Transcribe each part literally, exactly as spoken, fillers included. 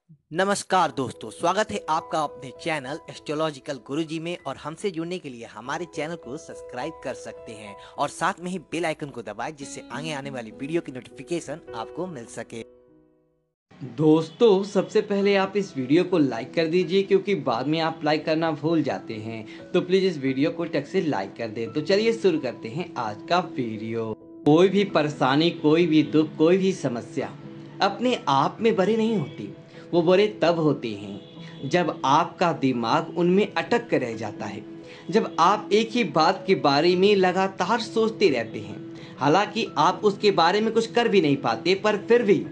नमस्कार दोस्तों, स्वागत है आपका अपने चैनल एस्ट्रोलॉजिकल गुरुजी में। और हमसे जुड़ने के लिए हमारे चैनल को सब्सक्राइब कर सकते हैं और साथ में ही बेल आइकन को दबाएं, जिससे आगे आने वाली वीडियो की नोटिफिकेशन आपको मिल सके। दोस्तों, सबसे पहले आप इस वीडियो को लाइक कर दीजिए, क्योंकि बाद में आप लाइक करना भूल जाते हैं। तो प्लीज़ इस वीडियो को टक से लाइक कर दें। तो चलिए शुरू करते हैं आज का वीडियो। कोई भी परेशानी, कोई भी दुख, कोई भी समस्या अपने आप में बड़ी नहीं होती। वो बड़े तब होते हैं जब आपका दिमाग उनमें अटक कर रह जाता है, जब आप एक ही बात के बारे में लगातार सोचते रहते हैं। हालांकि आप उसके बारे में कुछ कर भी नहीं पाते, पर फिर भी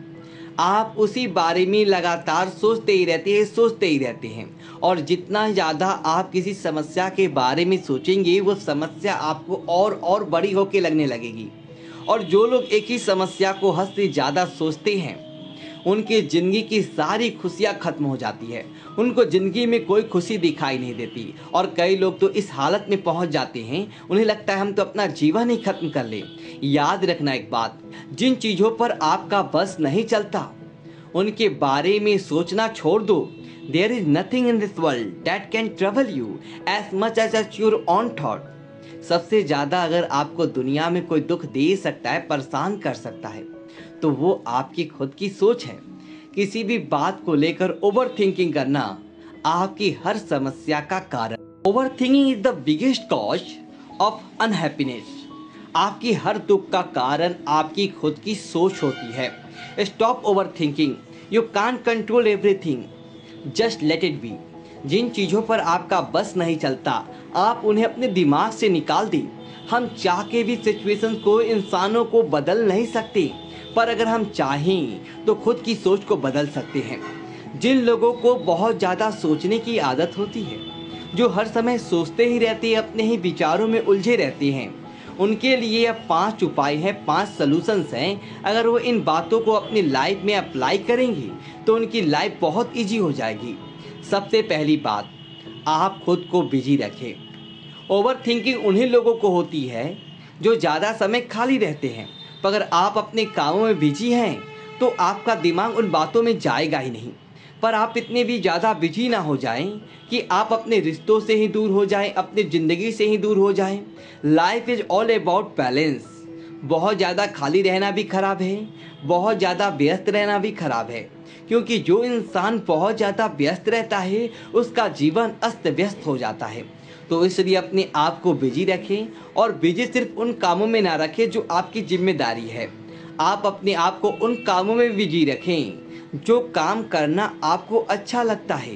आप उसी बारे में लगातार सोचते ही रहते हैं सोचते ही रहते हैं और जितना ज़्यादा आप किसी समस्या के बारे में सोचेंगे, वो समस्या आपको और और बड़ी होके लगने लगेगी। और जो लोग एक ही समस्या को हद से ज़्यादा सोचते हैं, उनकी ज़िंदगी की सारी खुशियाँ खत्म हो जाती है। उनको ज़िंदगी में कोई खुशी दिखाई नहीं देती। और कई लोग तो इस हालत में पहुंच जाते हैं, उन्हें लगता है हम तो अपना जीवन ही खत्म कर लें। याद रखना एक बात, जिन चीज़ों पर आपका बस नहीं चलता, उनके बारे में सोचना छोड़ दो। There is nothing in this world that can trouble you as much as as your own thought. सबसे ज़्यादा अगर आपको दुनिया में कोई दुख दे सकता है, परेशान कर सकता है, तो वो आपकी खुद की सोच है। किसी भी बात को लेकर ओवर थिंकिंग करना आपकी हर समस्या का कारण। Overthinking is the biggest cause of unhappiness. आपकी हर दुख का कारण आपकी खुद की सोच होती है। Stop overthinking, you can control everything, just let it be. जिन चीज़ों पर आपका बस नहीं चलता, आप उन्हें अपने दिमाग से निकाल दें। हम चाह के भी सिचुएशन को, इंसानों को बदल नहीं सकते, पर अगर हम चाहें तो खुद की सोच को बदल सकते हैं। जिन लोगों को बहुत ज़्यादा सोचने की आदत होती है, जो हर समय सोचते ही रहते हैं, अपने ही विचारों में उलझे रहते हैं, उनके लिए अब पांच उपाय हैं, पांच सॉल्यूशंस हैं। अगर वो इन बातों को अपनी लाइफ में अप्लाई करेंगे तो उनकी लाइफ बहुत इजी हो जाएगी। सबसे पहली बात, आप खुद को बिजी रखें। ओवर थिंकिंग उन्हीं लोगों को होती है जो ज़्यादा समय खाली रहते हैं, पर अगर आप अपने कामों में बिजी हैं तो आपका दिमाग उन बातों में जाएगा ही नहीं। पर आप इतने भी ज़्यादा बिजी ना हो जाएं कि आप अपने रिश्तों से ही दूर हो जाएं, अपनी ज़िंदगी से ही दूर हो जाएं। Life is all about balance. बहुत ज़्यादा खाली रहना भी खराब है, बहुत ज़्यादा व्यस्त रहना भी खराब है, क्योंकि जो इंसान बहुत ज़्यादा व्यस्त रहता है, उसका जीवन अस्त व्यस्त हो जाता है। तो इसलिए अपने आप को बिजी रखें, और बिजी सिर्फ उन कामों में ना रखें जो आपकी जिम्मेदारी है। आप अपने आप को उन कामों में बिजी रखें जो काम करना आपको अच्छा लगता है।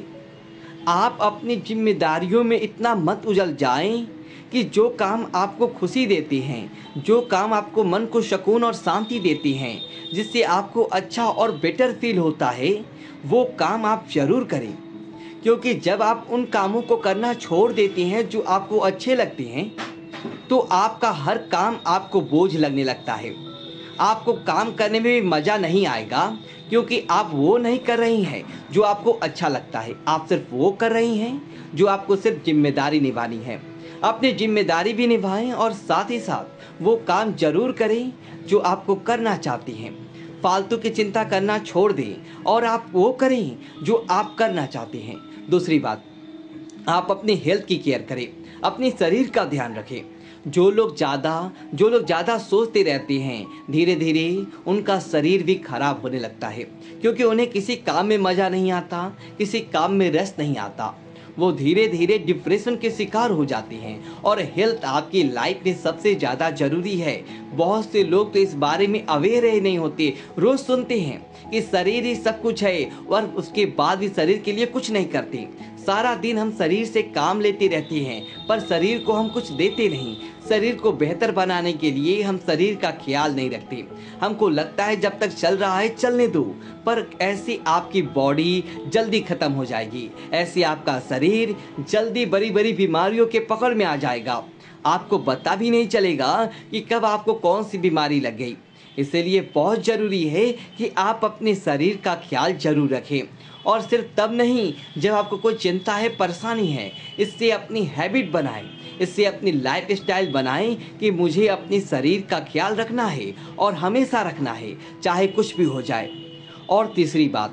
आप अपनी जिम्मेदारियों में इतना मत उलझ जाएं कि जो काम आपको खुशी देते हैं, जो काम आपको मन को सुकून और शांति देते हैं, जिससे आपको अच्छा और बेटर फील होता है, वो काम आप ज़रूर करें। क्योंकि जब आप उन कामों को करना छोड़ देते हैं जो आपको अच्छे लगते हैं, तो आपका हर काम आपको बोझ लगने लगता है। आपको काम करने में भी मज़ा नहीं आएगा, क्योंकि आप वो नहीं कर रही हैं जो आपको अच्छा लगता है। आप सिर्फ वो कर रही हैं जो आपको सिर्फ जिम्मेदारी निभानी है। अपनी जिम्मेदारी भी निभाएं और साथ ही साथ वो काम ज़रूर करें जो आपको करना चाहती हैं। फालतू की चिंता करना छोड़ दें और आप वो करें जो आप करना चाहते हैं। दूसरी बात, आप अपनी हेल्थ की केयर करें, अपने शरीर का ध्यान रखें। जो लोग ज़्यादा जो लोग ज़्यादा सोचते रहते हैं, धीरे धीरे उनका शरीर भी खराब होने लगता है, क्योंकि उन्हें किसी काम में मज़ा नहीं आता, किसी काम में रस नहीं आता। वो धीरे धीरे डिप्रेशन के शिकार हो जाते हैं। और हेल्थ आपकी लाइफ में सबसे ज़्यादा ज़रूरी है। बहुत से लोग तो इस बारे में अवेयर ही नहीं होते। रोज़ सुनते हैं कि शरीर ही सब कुछ है, और उसके बाद भी शरीर के लिए कुछ नहीं करते। सारा दिन हम शरीर से काम लेते रहते हैं, पर शरीर को हम कुछ देते नहीं। शरीर को बेहतर बनाने के लिए हम शरीर का ख्याल नहीं रखते। हमको लगता है जब तक चल रहा है चलने दो, पर ऐसे आपकी बॉडी जल्दी ख़त्म हो जाएगी। ऐसे आपका शरीर जल्दी बड़ी बड़ी बीमारियों के पकड़ में आ जाएगा। आपको पता भी नहीं चलेगा कि कब आपको कौन सी बीमारी लग गई। इसलिए बहुत ज़रूरी है कि आप अपने शरीर का ख्याल जरूर रखें। और सिर्फ तब नहीं जब आपको कोई चिंता है, परेशानी है। इससे अपनी हैबिट बनाएं, इससे अपनी लाइफ स्टाइल बनाएं कि मुझे अपने शरीर का ख्याल रखना है और हमेशा रखना है, चाहे कुछ भी हो जाए। और तीसरी बात,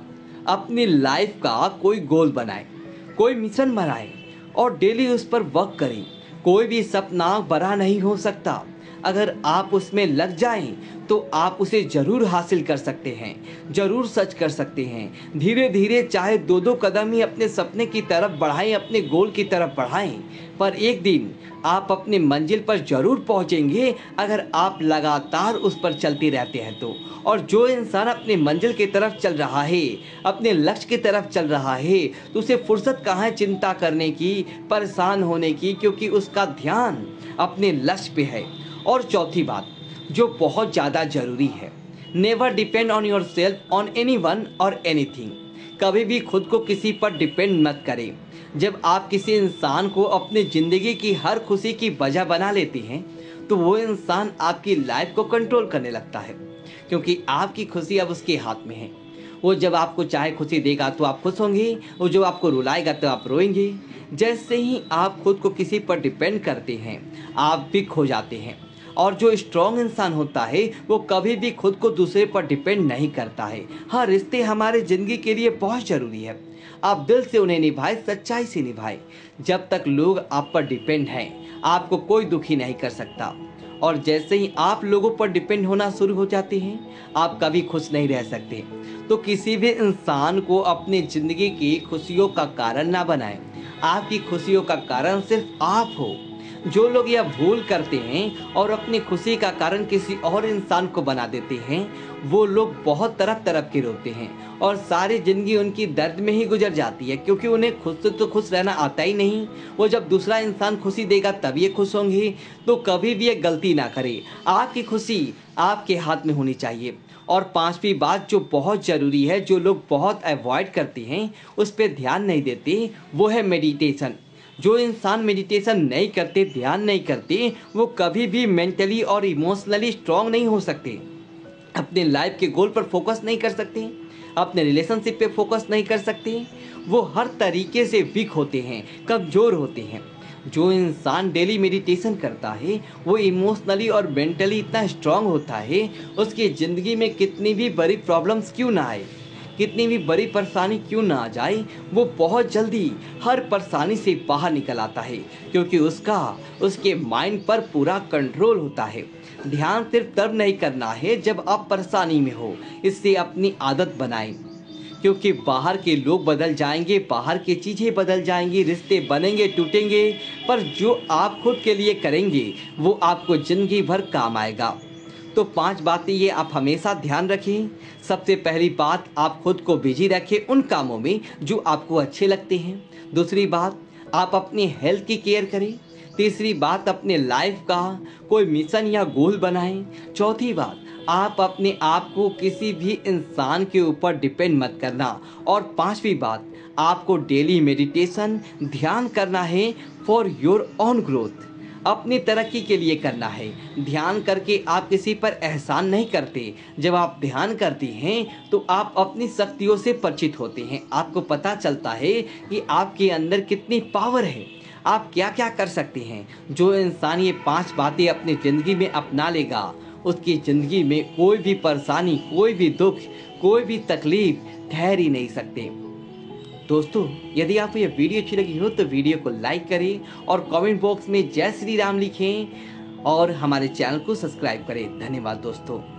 अपनी लाइफ का कोई गोल बनाए, कोई मिशन बनाए और डेली उस पर वर्क करें। कोई भी सपना बड़ा नहीं हो सकता, अगर आप उसमें लग जाएं तो आप उसे ज़रूर हासिल कर सकते हैं, ज़रूर सच कर सकते हैं। धीरे धीरे चाहे दो दो कदम ही अपने सपने की तरफ बढ़ाएं, अपने गोल की तरफ बढ़ाएं, पर एक दिन आप अपनी मंजिल पर ज़रूर पहुंचेंगे अगर आप लगातार उस पर चलते रहते हैं तो। और जो इंसान अपनी मंजिल की तरफ चल रहा है, अपने लक्ष्य की तरफ चल रहा है, तो उसे फुर्सत कहाँ है चिंता करने की, परेशान होने की, क्योंकि उसका ध्यान अपने लक्ष्य पे है। और चौथी बात जो बहुत ज़्यादा ज़रूरी है, never depend on yourself on anyone और एनीथिंग। कभी भी खुद को किसी पर डिपेंड मत करें। जब आप किसी इंसान को अपनी ज़िंदगी की हर खुशी की वजह बना लेते हैं तो वो इंसान आपकी लाइफ को कंट्रोल करने लगता है, क्योंकि आपकी खुशी अब उसके हाथ में है। वो जब आपको चाहे खुशी देगा तो आप खुश होंगे, वो जो आपको रुलाएगा तो आप रोएंगे। जैसे ही आप खुद को किसी पर डिपेंड करते हैं आप भी खो जाते हैं। और जो स्ट्रॉन्ग इंसान होता है वो कभी भी खुद को दूसरे पर डिपेंड नहीं करता है। हाँ, रिश्ते हमारे ज़िंदगी के लिए बहुत ज़रूरी है, आप दिल से उन्हें निभाएं, सच्चाई से निभाएं। जब तक लोग आप पर डिपेंड हैं आपको कोई दुखी नहीं कर सकता, और जैसे ही आप लोगों पर डिपेंड होना शुरू हो जाते हैं आप कभी खुश नहीं रह सकते। तो किसी भी इंसान को अपनी ज़िंदगी की खुशियों का कारण ना बनाएं। आपकी खुशियों का कारण सिर्फ आप हो। जो लोग यह भूल करते हैं और अपनी खुशी का कारण किसी और इंसान को बना देते हैं वो लोग बहुत तरफ तरफ के रोते हैं और सारी ज़िंदगी उनकी दर्द में ही गुजर जाती है, क्योंकि उन्हें खुद से तो खुश रहना आता ही नहीं। वो जब दूसरा इंसान खुशी देगा तब ये खुश होंगे। तो कभी भी ये गलती ना करें, आपकी खुशी आपके हाथ में होनी चाहिए। और पांचवी बात जो बहुत ज़रूरी है, जो लोग बहुत अवॉइड करते हैं, उस पर ध्यान नहीं देते, वो है मेडिटेशन। जो इंसान मेडिटेशन नहीं करते, ध्यान नहीं करते, वो कभी भी मेंटली और इमोशनली स्ट्रांग नहीं हो सकते, अपने लाइफ के गोल पर फोकस नहीं कर सकते, अपने रिलेशनशिप पे फोकस नहीं कर सकते। वो हर तरीके से वीक होते हैं, कमज़ोर होते हैं। जो इंसान डेली मेडिटेशन करता है वो इमोशनली और मेंटली इतना स्ट्रांग होता है, उसकी ज़िंदगी में कितनी भी बड़ी प्रॉब्लम्स क्यों ना आए, कितनी भी बड़ी परेशानी क्यों ना आ जाए, वो बहुत जल्दी हर परेशानी से बाहर निकल आता है, क्योंकि उसका उसके माइंड पर पूरा कंट्रोल होता है। ध्यान सिर्फ तब नहीं करना है जब आप परेशानी में हो, इससे अपनी आदत बनाएं, क्योंकि बाहर के लोग बदल जाएंगे, बाहर की चीज़ें बदल जाएंगी, रिश्ते बनेंगे टूटेंगे, पर जो आप खुद के लिए करेंगे वो आपको ज़िंदगी भर काम आएगा। तो पांच बातें ये आप हमेशा ध्यान रखें। सबसे पहली बात, आप खुद को बिजी रखें उन कामों में जो आपको अच्छे लगते हैं। दूसरी बात, आप अपनी हेल्थ की केयर करें। तीसरी बात, अपने लाइफ का कोई मिशन या गोल बनाएं। चौथी बात, आप अपने आप को किसी भी इंसान के ऊपर डिपेंड मत करना। और पांचवी बात, आपको डेली मेडिटेशन ध्यान करना है फॉर योर ओन ग्रोथ, अपनी तरक्की के लिए करना है। ध्यान करके आप किसी पर एहसान नहीं करते। जब आप ध्यान करते हैं तो आप अपनी शक्तियों से परिचित होते हैं, आपको पता चलता है कि आपके अंदर कितनी पावर है, आप क्या क्या कर सकते हैं। जो इंसान ये पांच बातें अपनी ज़िंदगी में अपना लेगा उसकी ज़िंदगी में कोई भी परेशानी, कोई भी दुख, कोई भी तकलीफ ठहर ही नहीं सकते। दोस्तों, यदि आपको यह वीडियो अच्छी लगी हो तो वीडियो को लाइक करें और कमेंट बॉक्स में जय श्री राम लिखें और हमारे चैनल को सब्सक्राइब करें। धन्यवाद दोस्तों।